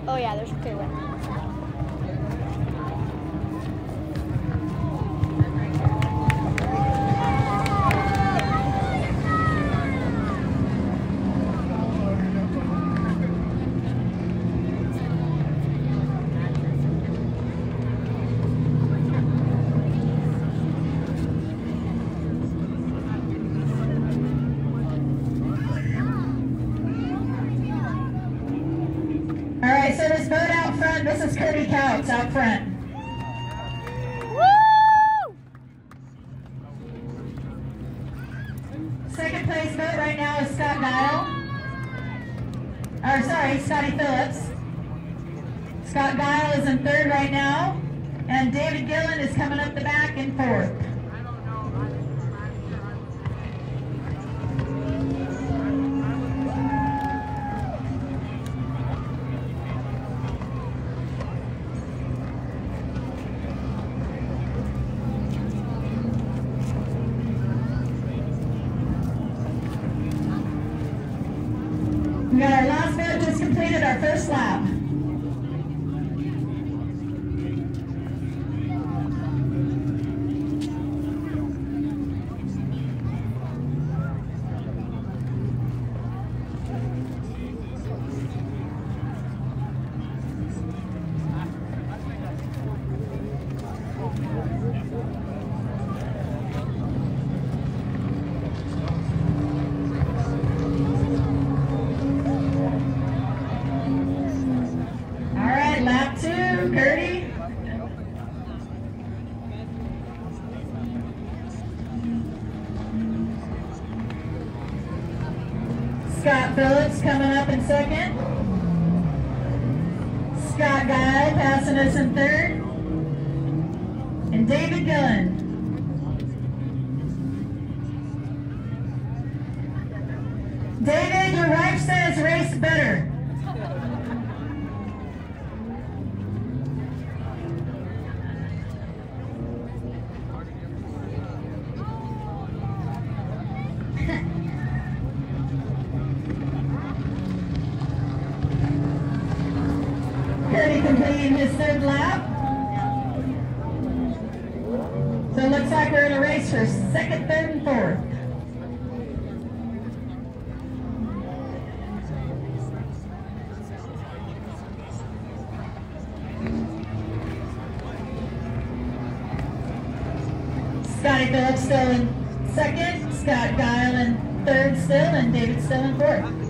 Oh yeah, there's a clear one. So this boat out front, this is Kirby Couch out front. Woo! Second place boat right now is Scott Scotty Phillips. Scott Guile is in third right now, and David Gillen is coming up the back in fourth. We got our last boat just completed our first lap. Lap 2, Gertie. Scott Phillips coming up in second. Scott Guile passing us in third. And David Gillen. David, your wife says race better. Curdy completing his third lap. So it looks like we're in a race for second, third, and fourth. Scotty Phillips still in second, Scott Guile in third still, and David still in fourth.